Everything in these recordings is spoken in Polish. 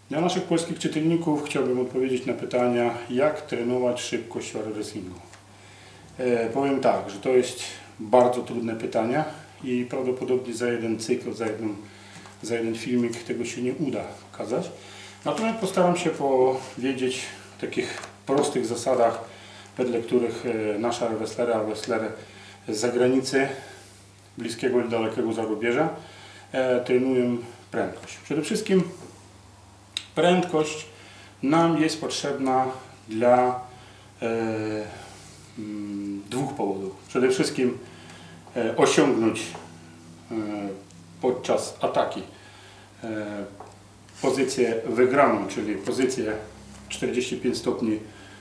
Dla naszych polskich czytelników chciałbym odpowiedzieć na pytania, jak trenować szybkość w wrestlingu. Powiem tak, że to jest bardzo trudne pytanie i prawdopodobnie za jeden cykl, za jeden filmik tego się nie uda pokazać. Natomiast postaram się powiedzieć o takich prostych zasadach, wedle których nasza wrestlery z zagranicy, bliskiego i dalekiego zarubieża, trenują prędkość. Przede wszystkim prędkość nam jest potrzebna dla dwóch powodów. Przede wszystkim osiągnąć podczas ataki pozycję wygraną, czyli pozycję 45 stopni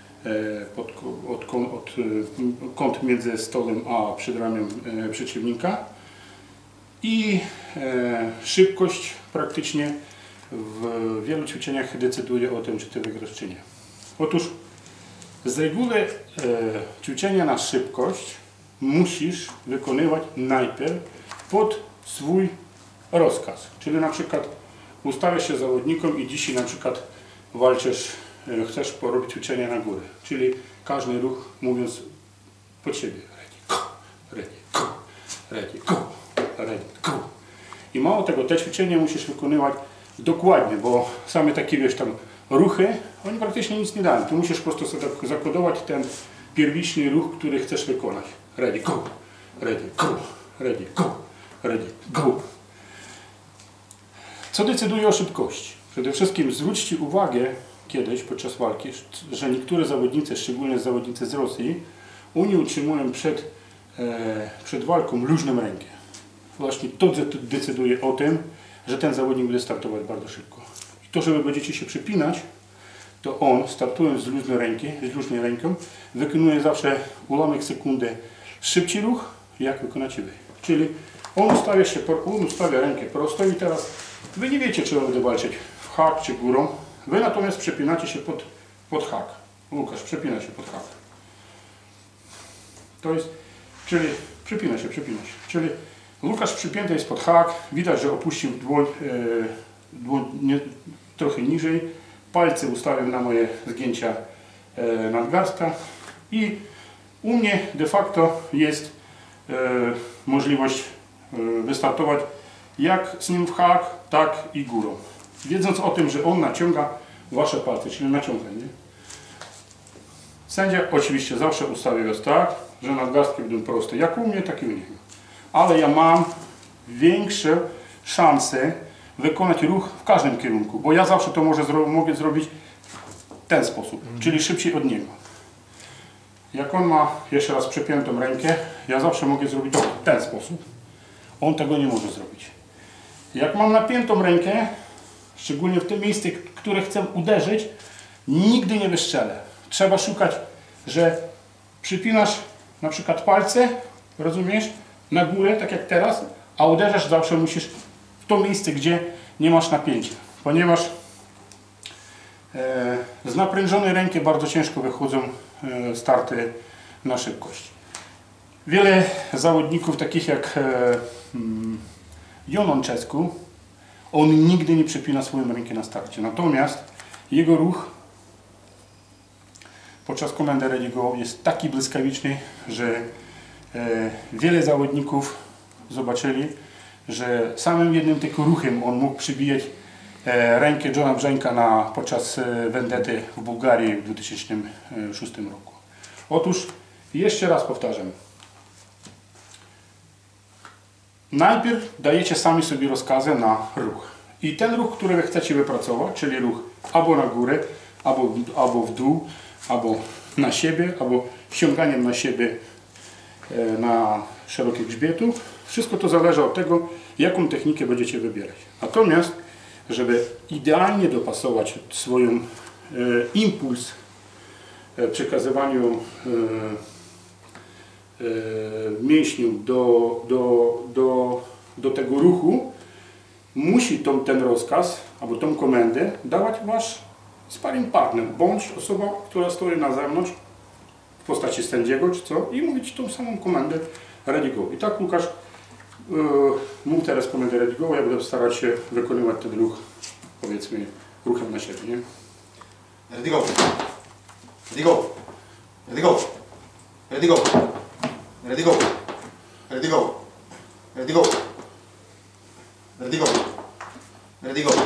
kąt między stołem a przedramion przeciwnika i szybkość praktycznie w wielu ćwiczeniach decyduje o tym, czy ty wygrasz, czy nie. Otóż z reguły ćwiczenia na szybkość musisz wykonywać najpierw pod swój rozkaz. Czyli na przykład ustawiasz się zawodnikom i dzisiaj na przykład walczysz, chcesz porobić ćwiczenia na górę. Czyli każdy ruch mówiąc pod siebie. Ready, go, ready, go, ready, go. I mało tego, te ćwiczenia musisz wykonywać dokładnie, bo same takie, wiesz, tam ruchy, oni praktycznie nic nie dają. Tu musisz po prostu sobie zakodować ten pierwotny ruch, który chcesz wykonać. Ready, go, ready, go, ready, go, ready, go. Co decyduje o szybkości? Przede wszystkim zwróćcie uwagę kiedyś podczas walki, że niektóre zawodnicy, szczególnie zawodnicy z Rosji, oni utrzymują przed walką luźną rękę. Właśnie to decyduje o tym, że ten zawodnik będzie startować bardzo szybko. I to, że wy będziecie się przypinać, to on, startując z luźnej ręką, wykonuje zawsze ułamek sekundy szybciej ruch, jak wykonacie wy. Czyli on ustawia rękę prosto i teraz wy nie wiecie, czy on będzie walczyć w hak czy górą. Wy natomiast przepinacie się pod hak. Łukasz przepina się pod hak. To jest, czyli przepina się. Czyli Łukasz przypięty jest pod hak, widać, że opuścił dłoń trochę niżej, palce ustawiam na moje zgięcia nadgarstka i u mnie de facto jest możliwość wystartować jak z nim w hak, tak i górą. Wiedząc o tym, że on naciąga wasze palce, czyli naciąganie. Sędzia oczywiście zawsze ustawi was tak, że nadgarstki będą proste, jak u mnie, tak i u niego. Ale ja mam większe szanse wykonać ruch w każdym kierunku, bo ja zawsze to mogę zrobić w ten sposób, czyli szybciej od niego. Jak on ma jeszcze raz przepiętą rękę, ja zawsze mogę zrobić to w ten sposób. On tego nie może zrobić. Jak mam napiętą rękę, szczególnie w tym miejscu, które chcę uderzyć, nigdy nie wystrzelę. Trzeba szukać, że przypinasz na przykład palce, rozumiesz, na górę, tak jak teraz, a uderzasz zawsze musisz w to miejsce, gdzie nie masz napięcia. Ponieważ z naprężonej ręki bardzo ciężko wychodzą starty na szybkość. Wiele zawodników, takich jak Jon Onczesku, on nigdy nie przepina swoją rękę na starcie. Natomiast jego ruch podczas komendy Ready Go jest taki błyskawiczny, że wiele zawodników zobaczyli, że samym jednym tylko ruchem on mógł przybijać rękę Jona Brzęka podczas Vendety w Bułgarii w 2006 roku. Otóż jeszcze raz powtarzam. Najpierw dajecie sami sobie rozkazy na ruch. I ten ruch, który wy chcecie wypracować, czyli ruch albo na górę, albo w dół, albo na siebie, albo ściąganiem na siebie na szerokich grzbietów. Wszystko to zależy od tego, jaką technikę będziecie wybierać. Natomiast, żeby idealnie dopasować swoją impuls przekazywaniu mięśniów do tego ruchu, musi ten rozkaz albo tą komendę dawać wasz sparring partner, bądź osoba, która stoi na zewnątrz w postaci sędziego czy co i mówić tą samą komendę Ready Go. I tak Łukasz mów teraz komendę Ready Go, ja będę starać się wykonywać ten ruch, powiedzmy, ruchem na siebie, nie? Ready go. Ready go. Ready go. Ready go. Ready go. Ready go. Ready go. Ready go. Ready go.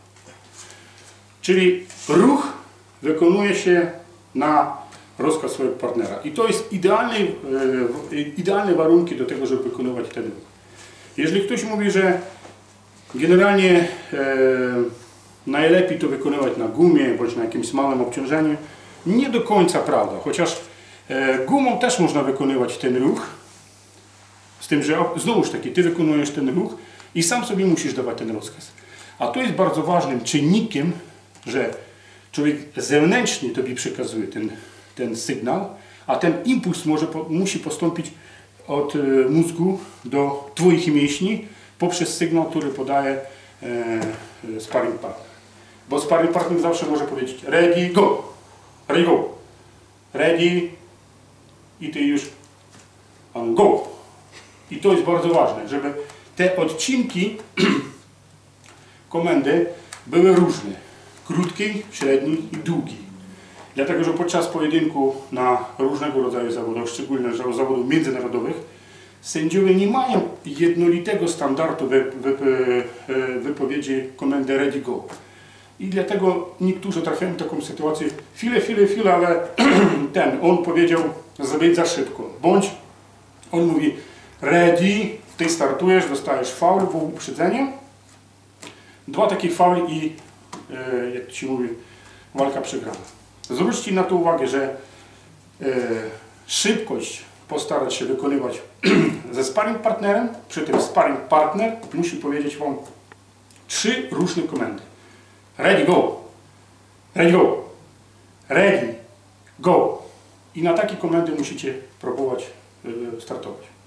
Czyli ruch wykonuje się na rozkaz swojego partnera. I to jest idealne warunki do tego, żeby wykonywać ten ruch. Jeżeli ktoś mówi, że generalnie najlepiej to wykonywać na gumie bądź na jakimś małym obciążeniu, nie do końca prawda. Chociaż gumą też można wykonywać ten ruch, z tym, że znowuż taki, ty wykonujesz ten ruch i sam sobie musisz dawać ten rozkaz. A to jest bardzo ważnym czynnikiem, że człowiek zewnętrznie tobie przekazuje ten sygnał, a ten impuls musi postąpić od mózgu do twoich mięśni poprzez sygnał, który podaje sparring partner. Bo sparring partner zawsze może powiedzieć ready, go, ready, go, ready i ty już go. I to jest bardzo ważne, żeby te odcinki komendy były różne. Krótki, średni i długi. Dlatego, że podczas pojedynku na różnego rodzaju zawodach, szczególnie zawodów międzynarodowych, sędziowie nie mają jednolitego standardu wypowiedzi komendy ready go. I dlatego niektórzy trafiają w taką sytuację, chwilę, ale on powiedział zrobić za szybko. Bądź on mówi ready, ty startujesz, dostajesz faul po uprzedzeniu. 2 takie faule i jak ci mówi, walka przegrana. Zwróćcie na to uwagę, że szybkość postarać się wykonywać ze sparring partnerem, przy tym sparring partner musi powiedzieć wam 3 różne komendy. Ready, go, ready, go, ready, go. I na takie komendy musicie próbować startować.